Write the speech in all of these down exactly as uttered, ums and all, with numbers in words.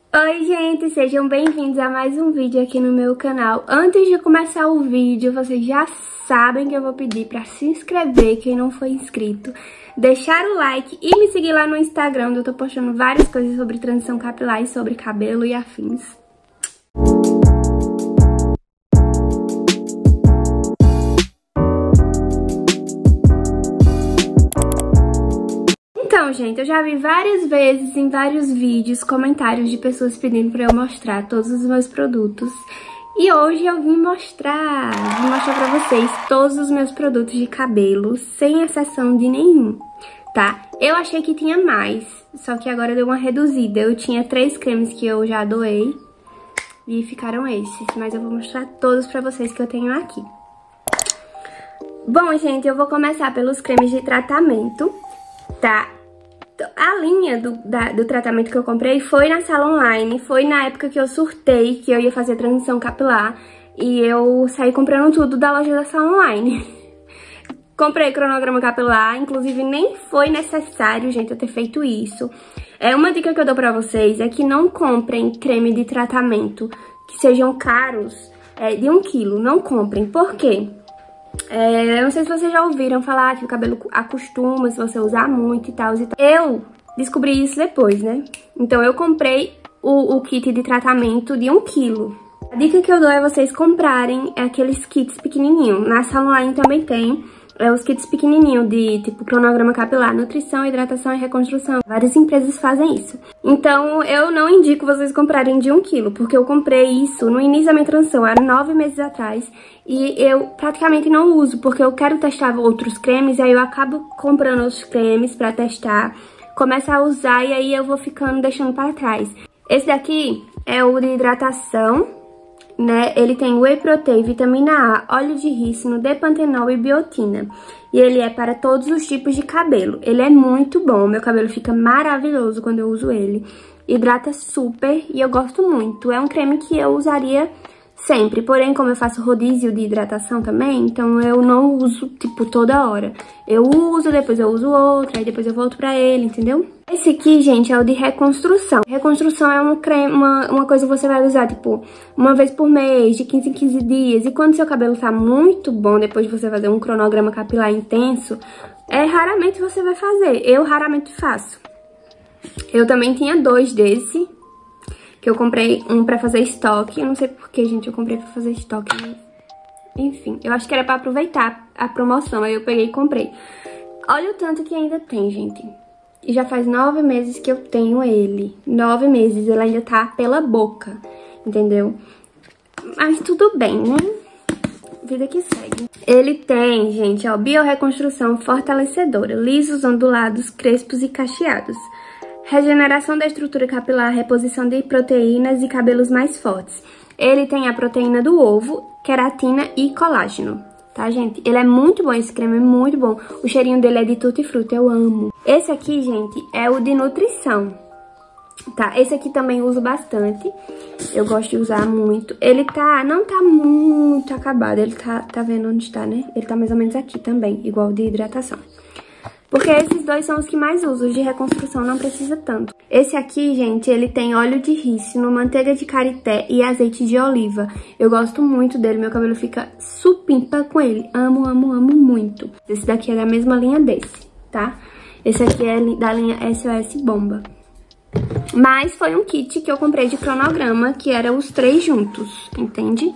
Oi gente, sejam bem-vindos a mais um vídeo aqui no meu canal. Antes de começar o vídeo, vocês já sabem que eu vou pedir pra se inscrever, quem não for inscrito, deixar o like e me seguir lá no Instagram, onde eu tô postando várias coisas sobre transição capilar e sobre cabelo e afins. Então, gente, eu já vi várias vezes em vários vídeos comentários de pessoas pedindo pra eu mostrar todos os meus produtos. E hoje eu vim mostrar, vim mostrar pra vocês todos os meus produtos de cabelo, sem exceção de nenhum, tá? Eu achei que tinha mais, só que agora deu uma reduzida. Eu tinha três cremes que eu já doei e ficaram esses, mas eu vou mostrar todos pra vocês que eu tenho aqui. Bom, gente, eu vou começar pelos cremes de tratamento, tá? A linha do, da, do tratamento que eu comprei foi na Sala Online, foi na época que eu surtei, que eu ia fazer transição capilar, e eu saí comprando tudo da loja da Sala Online. Comprei cronograma capilar, inclusive nem foi necessário, gente, eu ter feito isso. É uma dica que eu dou pra vocês, é que não comprem creme de tratamento que sejam caros, é, de um quilo, não comprem. Por quê? É, eu não sei se vocês já ouviram falar que o cabelo acostuma se você usar muito e tal, e tal. Eu descobri isso depois, né? Então eu comprei o, o kit de tratamento de um quilo. A dica que eu dou é vocês comprarem aqueles kits pequenininhos. Na Sala Online também tem é, os kits pequenininhos de tipo cronograma capilar, nutrição, hidratação e reconstrução. Várias empresas fazem isso. Então eu não indico vocês comprarem de um quilo, porque eu comprei isso no início da minha transição, há nove meses atrás. E eu praticamente não uso, porque eu quero testar outros cremes, e aí eu acabo comprando outros cremes pra testar, começo a usar e aí eu vou ficando deixando pra trás. Esse daqui é o de hidratação, né? Ele tem whey protein, vitamina A, óleo de rícino, D-pantenol e biotina. E ele é para todos os tipos de cabelo. Ele é muito bom, meu cabelo fica maravilhoso quando eu uso ele. Hidrata super e eu gosto muito. É um creme que eu usaria sempre, porém, como eu faço rodízio de hidratação também, então eu não uso, tipo, toda hora. Eu uso, depois eu uso outro, aí depois eu volto pra ele, entendeu? Esse aqui, gente, é o de reconstrução. Reconstrução é um creme, uma, uma coisa que você vai usar, tipo, uma vez por mês, de quinze em quinze dias. E quando seu cabelo tá muito bom, depois de você fazer um cronograma capilar intenso, é raramente você vai fazer. Eu raramente faço. Eu também tinha dois desse, que eu comprei um pra fazer estoque. Eu não sei por que, gente, eu comprei pra fazer estoque, mas... enfim, eu acho que era pra aproveitar a promoção, aí eu peguei e comprei. Olha o tanto que ainda tem, gente. E já faz nove meses que eu tenho ele. Nove meses, ele ainda tá pela boca, entendeu? Mas tudo bem, né? Vida que segue. Ele tem, gente, ó, bioreconstrução fortalecedora, lisos, ondulados, crespos e cacheados. Regeneração da estrutura capilar, reposição de proteínas e cabelos mais fortes. Ele tem a proteína do ovo, queratina e colágeno, tá, gente? Ele é muito bom, esse creme é muito bom. O cheirinho dele é de tutti-frutti, eu amo. Esse aqui, gente, é o de nutrição, tá? Esse aqui também eu uso bastante, eu gosto de usar muito. Ele tá, não tá muito acabado, ele tá, tá vendo onde está, né? Ele tá mais ou menos aqui também, igual o de hidratação. Porque esses dois são os que mais uso, os de reconstrução não precisa tanto. Esse aqui, gente, ele tem óleo de rícino, manteiga de karité e azeite de oliva. Eu gosto muito dele, meu cabelo fica supimpa com ele. Amo, amo, amo muito. Esse daqui é da mesma linha desse, tá? Esse aqui é da linha S O S Bomba. Mas foi um kit que eu comprei de cronograma, que era os três juntos, entende?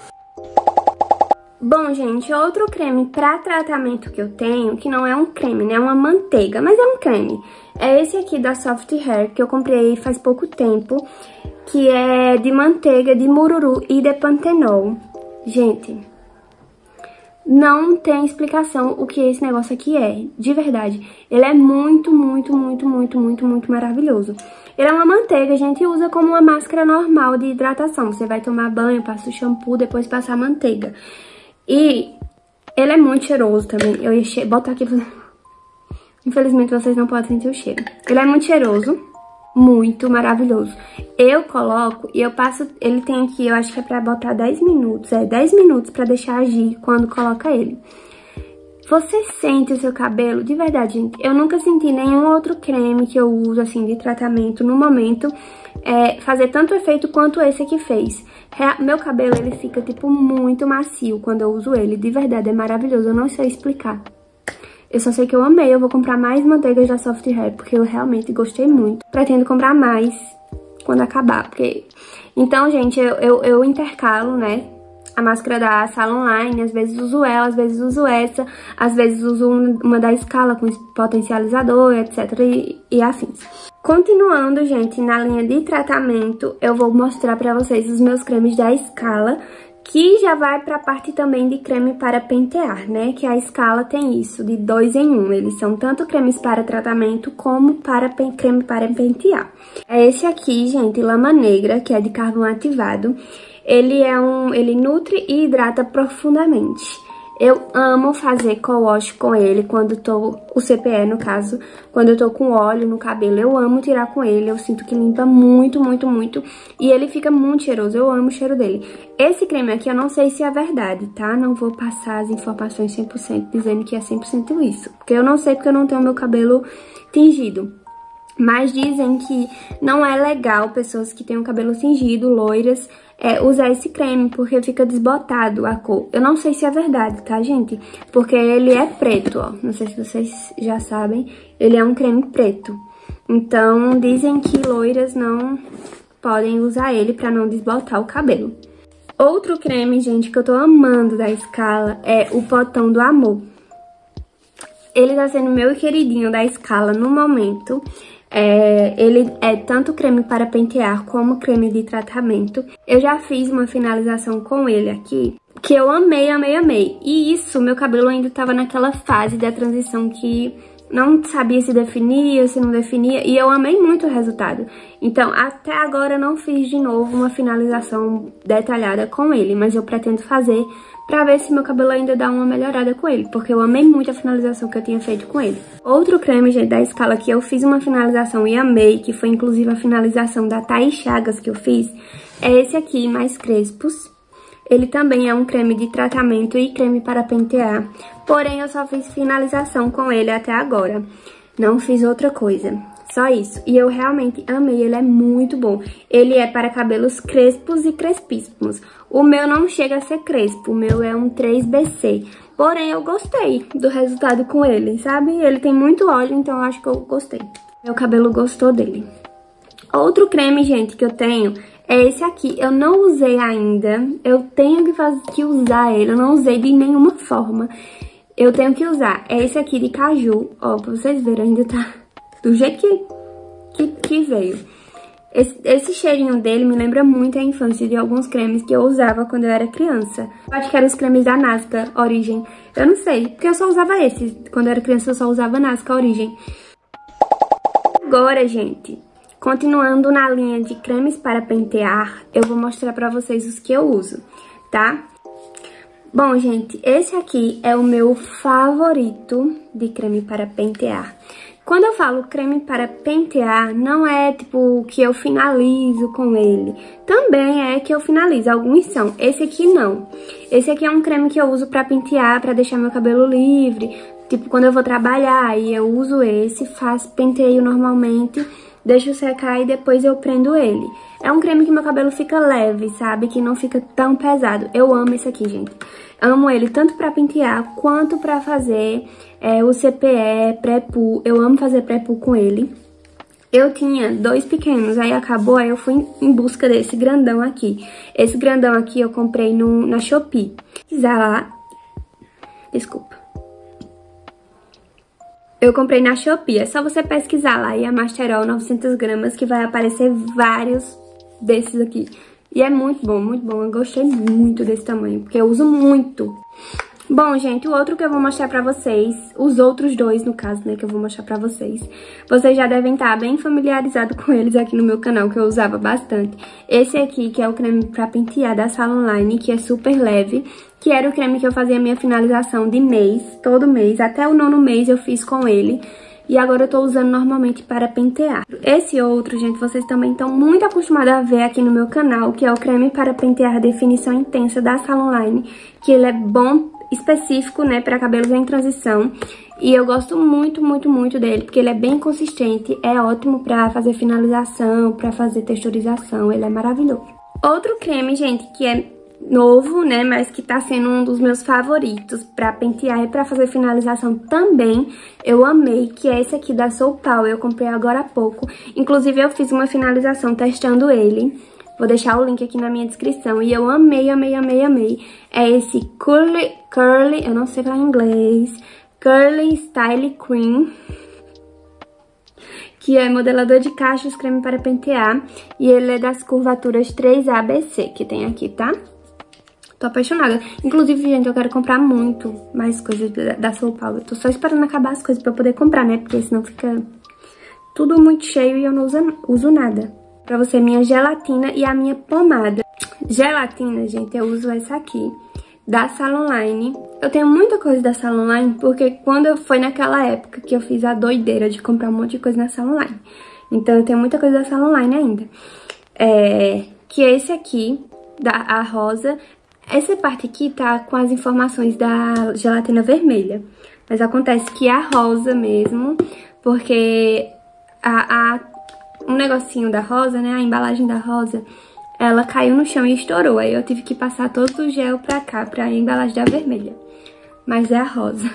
Bom, gente, outro creme pra tratamento que eu tenho, que não é um creme, né? É uma manteiga, mas é um creme. É esse aqui da Soft Hair, que eu comprei faz pouco tempo, que é de manteiga de mururu e de pantenol. Gente, não tem explicação o que esse negócio aqui é, de verdade. Ele é muito, muito, muito, muito, muito, muito maravilhoso. Ele é uma manteiga, a gente usa como uma máscara normal de hidratação. Você vai tomar banho, passa o shampoo, depois passa a manteiga. E ele é muito cheiroso também. Eu ia botar aqui... Infelizmente vocês não podem sentir o cheiro. Ele é muito cheiroso. Muito maravilhoso. Eu coloco e eu passo... Ele tem aqui, eu acho que é pra botar dez minutos. É, dez minutos pra deixar agir quando coloca ele. Você sente o seu cabelo, de verdade, gente, eu nunca senti nenhum outro creme que eu uso, assim, de tratamento no momento, é, fazer tanto efeito quanto esse aqui fez. Meu cabelo, ele fica, tipo, muito macio quando eu uso ele. De verdade, é maravilhoso. Eu não sei explicar. Eu só sei que eu amei. Eu vou comprar mais manteigas da Soft Hair, porque eu realmente gostei muito. Pretendo comprar mais quando acabar, porque... Então, gente, eu, eu, eu intercalo, né, a máscara da Salon Line. Às vezes uso ela, às vezes uso essa. Às vezes uso uma da Scala com potencializador, etc. E, e afins. Continuando, gente, na linha de tratamento, eu vou mostrar pra vocês os meus cremes da Scala, que já vai pra parte também de creme para pentear, né? Que a Scala tem isso, de dois em um. Eles são tanto cremes para tratamento como para creme para pentear. É esse aqui, gente, Lama Negra, que é de carvão ativado. Ele é um, ele nutre e hidrata profundamente. Eu amo fazer co-wash com ele quando tô, o C P E no caso, quando eu tô com óleo no cabelo. Eu amo tirar com ele, eu sinto que limpa muito, muito, muito. E ele fica muito cheiroso, eu amo o cheiro dele. Esse creme aqui eu não sei se é verdade, tá? Não vou passar as informações cem por cento dizendo que é cem por cento isso. Porque eu não sei, porque eu não tenho meu cabelo tingido. Mas dizem que não é legal pessoas que têm o cabelo tingido, loiras, é, usar esse creme, porque fica desbotado a cor. Eu não sei se é verdade, tá, gente? Porque ele é preto, ó. Não sei se vocês já sabem. Ele é um creme preto. Então, dizem que loiras não podem usar ele pra não desbotar o cabelo. Outro creme, gente, que eu tô amando da Scala é o Potão do Amor. Ele tá sendo meu queridinho da Scala no momento. É, ele é tanto creme para pentear como creme de tratamento. Eu já fiz uma finalização com ele aqui, que eu amei, amei, amei. E isso, meu cabelo ainda tava naquela fase da transição que não sabia se definia, se não definia. E eu amei muito o resultado. Então, até agora eu não fiz de novo uma finalização detalhada com ele, mas eu pretendo fazer pra ver se meu cabelo ainda dá uma melhorada com ele, porque eu amei muito a finalização que eu tinha feito com ele. Outro creme, gente, da Scala que eu fiz uma finalização e amei, que foi inclusive a finalização da Thaís Chagas que eu fiz, é esse aqui, Mais Crespos. Ele também é um creme de tratamento e creme para pentear, porém eu só fiz finalização com ele até agora. Não fiz outra coisa, só isso. E eu realmente amei, ele é muito bom. Ele é para cabelos crespos e crespíssimos. O meu não chega a ser crespo, o meu é um três B C. Porém, eu gostei do resultado com ele, sabe? Ele tem muito óleo, então eu acho que eu gostei. Meu cabelo gostou dele. Outro creme, gente, que eu tenho é esse aqui. Eu não usei ainda, eu tenho que, fazer, que usar ele, eu não usei de nenhuma forma. Eu tenho que usar. É esse aqui de caju, ó, pra vocês verem, ainda tá do jeito que, que, que veio. Esse, esse cheirinho dele me lembra muito a infância de alguns cremes que eu usava quando eu era criança. Eu acho que eram os cremes da Nasca Origem. Eu não sei, porque eu só usava esses. Quando eu era criança eu só usava Nasca Origem. Agora, gente, continuando na linha de cremes para pentear, eu vou mostrar pra vocês os que eu uso, tá? Bom, gente, esse aqui é o meu favorito de creme para pentear. Quando eu falo creme para pentear, não é tipo que eu finalizo com ele. Também é que eu finalizo, alguns são. Esse aqui não. Esse aqui é um creme que eu uso pra pentear, pra deixar meu cabelo livre. Tipo, quando eu vou trabalhar, e eu uso esse, faço penteio normalmente, deixo secar e depois eu prendo ele. É um creme que meu cabelo fica leve, sabe? Que não fica tão pesado. Eu amo esse aqui, gente. Amo ele tanto pra pentear quanto pra fazer é, o C P E, pré-poo. Eu amo fazer pré-poo com ele. Eu tinha dois pequenos, aí acabou, aí eu fui em busca desse grandão aqui. Esse grandão aqui eu comprei no, na Shopee. Quiser lá... Desculpa. Eu comprei na Shopee, é só você pesquisar lá, e a Masterol novecentas gramas, que vai aparecer vários desses aqui. E é muito bom, muito bom, eu gostei muito desse tamanho, porque eu uso muito. Bom, gente, o outro que eu vou mostrar pra vocês, os outros dois, no caso, né, que eu vou mostrar pra vocês, vocês já devem estar bem familiarizados com eles aqui no meu canal, que eu usava bastante. Esse aqui, que é o creme pra pentear da Salon Line, que é super leve, que era o creme que eu fazia a minha finalização de mês, todo mês, até o nono mês eu fiz com ele. E agora eu tô usando normalmente para pentear. Esse outro, gente, vocês também estão muito acostumados a ver aqui no meu canal, que é o creme para pentear definição intensa da Salon Line, que ele é bom, específico, né, para cabelos em transição. E eu gosto muito, muito, muito dele, porque ele é bem consistente, é ótimo pra fazer finalização, pra fazer texturização, ele é maravilhoso. Outro creme, gente, que é novo, né, mas que tá sendo um dos meus favoritos pra pentear e pra fazer finalização também, eu amei, que é esse aqui da Soul Power, eu comprei agora há pouco. Inclusive, eu fiz uma finalização testando ele. Vou deixar o link aqui na minha descrição. E eu amei, amei, amei, amei. É esse Curly, Curly, eu não sei falar em inglês, Curly Style Cream, que é modelador de cachos, creme para pentear. E ele é das curvaturas três A B C, que tem aqui, tá? Tô apaixonada. Inclusive, gente, eu quero comprar muito mais coisas da, da Soul Power. Tô só esperando acabar as coisas pra eu poder comprar, né? Porque senão fica tudo muito cheio e eu não uso, uso nada. Pra você, minha gelatina e a minha pomada. Gelatina, gente, eu uso essa aqui, da Salon Line. Eu tenho muita coisa da Salon Line, porque quando eu foi naquela época que eu fiz a doideira de comprar um monte de coisa na Salon Line. Então eu tenho muita coisa da Salon Line ainda. É, que é esse aqui, da a rosa. Essa parte aqui tá com as informações da gelatina vermelha. Mas acontece que é a rosa mesmo, porque a... a um negocinho da rosa, né, a embalagem da rosa, ela caiu no chão e estourou. Aí eu tive que passar todo o gel pra cá, pra embalagem da vermelha. Mas é a rosa.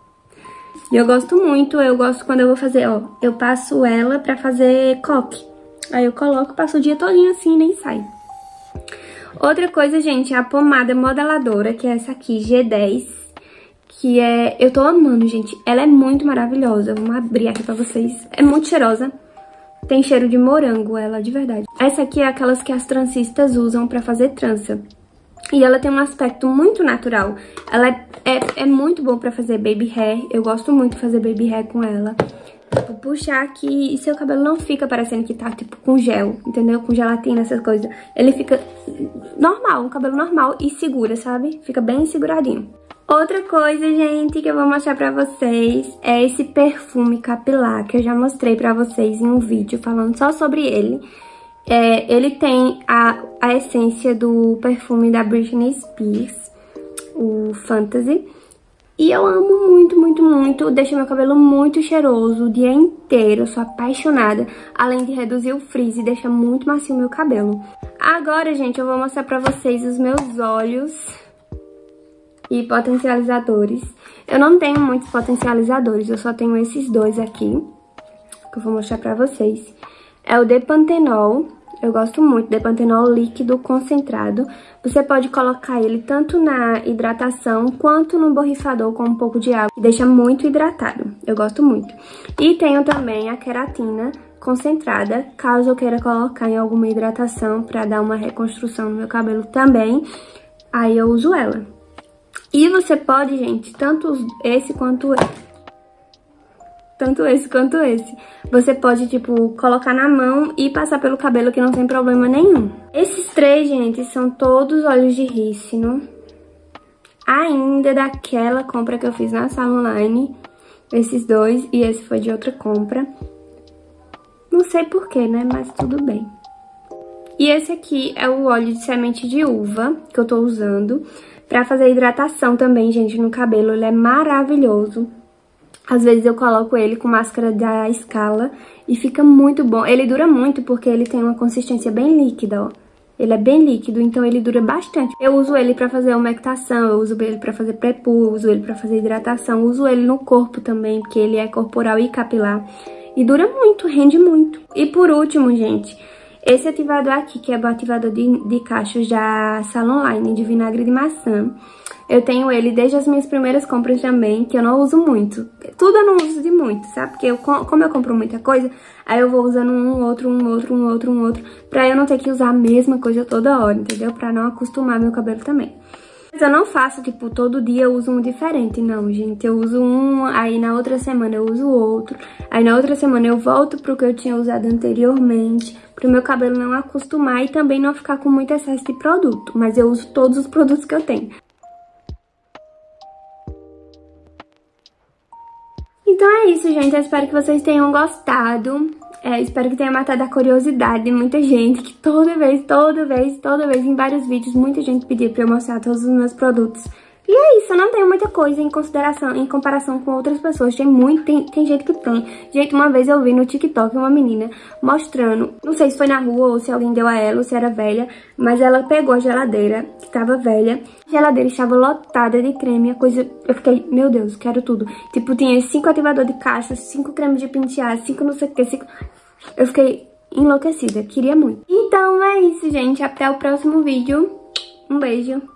E eu gosto muito, eu gosto quando eu vou fazer, ó, eu passo ela pra fazer coque. Aí eu coloco, passo o dia todinho assim e nem sai. Outra coisa, gente, é a pomada modeladora, que é essa aqui, G dez. Que é... eu tô amando, gente. Ela é muito maravilhosa. Vamos abrir aqui pra vocês. É muito cheirosa. Tem cheiro de morango, ela, de verdade. Essa aqui é aquelas que as trancistas usam pra fazer trança. E ela tem um aspecto muito natural. Ela é, é, é muito boa pra fazer baby hair. Eu gosto muito de fazer baby hair com ela. Vou puxar aqui e seu cabelo não fica parecendo que tá, tipo, com gel, entendeu? Com gelatina, essas coisas. Ele fica normal, um cabelo normal e segura, sabe? Fica bem seguradinho. Outra coisa, gente, que eu vou mostrar pra vocês é esse perfume capilar, que eu já mostrei pra vocês em um vídeo falando só sobre ele. É, ele tem a, a essência do perfume da Britney Spears, o Fantasy. E eu amo muito, muito, muito. Deixa meu cabelo muito cheiroso o dia inteiro. Eu sou apaixonada. Além de reduzir o frizz e deixa muito macio o meu cabelo. Agora, gente, eu vou mostrar pra vocês os meus olhos e potencializadores. Eu não tenho muitos potencializadores, eu só tenho esses dois aqui, que eu vou mostrar pra vocês. É o Depantenol, eu gosto muito, Depantenol líquido concentrado. Você pode colocar ele tanto na hidratação quanto no borrifador com um pouco de água, e deixa muito hidratado, eu gosto muito. E tenho também a queratina concentrada, caso eu queira colocar em alguma hidratação pra dar uma reconstrução no meu cabelo também, aí eu uso ela. E você pode, gente, tanto esse quanto esse. Tanto esse quanto esse. Você pode, tipo, colocar na mão e passar pelo cabelo que não tem problema nenhum. Esses três, gente, são todos óleos de rícino. Ainda daquela compra que eu fiz na Salon Line. Esses dois e esse foi de outra compra. Não sei porquê, né? Mas tudo bem. E esse aqui é o óleo de semente de uva que eu tô usando pra fazer hidratação também, gente, no cabelo. Ele é maravilhoso. Às vezes eu coloco ele com máscara da Scala e fica muito bom. Ele dura muito porque ele tem uma consistência bem líquida, ó. Ele é bem líquido, então ele dura bastante. Eu uso ele pra fazer umectação, eu uso ele pra fazer pré-poo, uso ele pra fazer hidratação, uso ele no corpo também, porque ele é corporal e capilar. E dura muito, rende muito. E por último, gente, esse ativador aqui, que é o ativador de, de cachos da Salon Line, de vinagre de maçã. Eu tenho ele desde as minhas primeiras compras também, que eu não uso muito. Tudo eu não uso de muito, sabe? Porque eu, como eu compro muita coisa, aí eu vou usando um, outro, um, outro, um, outro, um, outro, pra eu não ter que usar a mesma coisa toda hora, entendeu? Pra não acostumar meu cabelo também. Mas eu não faço, tipo, todo dia eu uso um diferente, não, gente. Eu uso um, aí na outra semana eu uso outro. Aí na outra semana eu volto pro que eu tinha usado anteriormente, pro meu cabelo não acostumar e também não ficar com muito excesso de produto. Mas eu uso todos os produtos que eu tenho. Então é isso, gente. Eu espero que vocês tenham gostado. É, espero que tenha matado a curiosidade de muita gente, que toda vez, toda vez, toda vez, em vários vídeos, muita gente pediu pra eu mostrar todos os meus produtos E é isso, eu não tenho muita coisa em consideração, em comparação com outras pessoas. Tem muito, tem, tem gente que tem. Gente, uma vez eu vi no TikTok uma menina mostrando, não sei se foi na rua ou se alguém deu a ela ou se era velha, mas ela pegou a geladeira, que tava velha. A geladeira estava lotada de creme, a coisa... Eu fiquei, meu Deus, quero tudo. Tipo, tinha cinco ativador de caixa, cinco cremes de pentear, cinco não sei o que, cinco... Eu fiquei enlouquecida, queria muito. Então é isso, gente. Até o próximo vídeo. Um beijo.